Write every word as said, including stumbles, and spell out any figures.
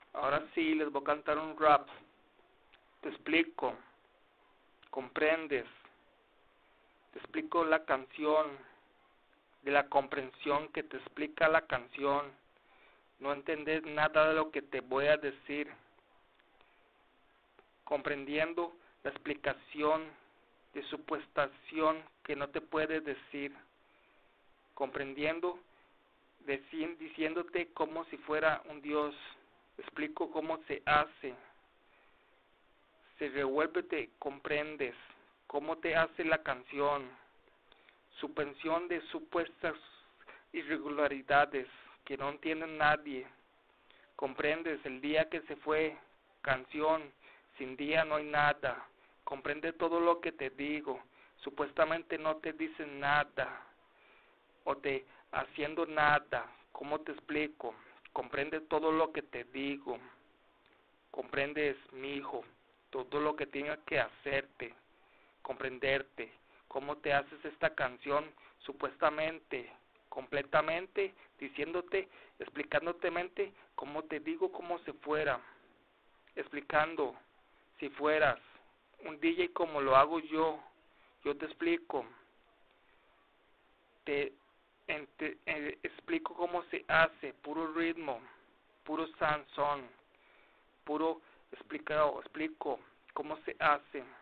Ahora sí, les voy a cantar un rap. Te explico, comprendes, te explico la canción, de la comprensión que te explica la canción. No entendés nada de lo que te voy a decir. Comprendiendo la explicación de supuestación que no te puede decir. Comprendiendo, diciéndote como si fuera un Dios. Explico cómo se hace. Se revuélvete, comprendes cómo te hace la canción. Suspensión de supuestas irregularidades que no entiende nadie. Comprendes el día que se fue, canción, sin día no hay nada. Comprende todo lo que te digo. Supuestamente no te dicen nada o te haciendo nada. ¿Cómo te explico? Comprende todo lo que te digo. Comprendes, mi hijo, todo lo que tenga que hacerte, comprenderte. ¿Cómo te haces esta canción? Supuestamente, completamente, diciéndote, explicándote mente, como te digo, como si fuera, explicando, si fueras un D J como lo hago yo, yo te explico, te, en, te eh, explico cómo se hace, puro ritmo, puro Sansón, puro explicado, explico cómo se hace.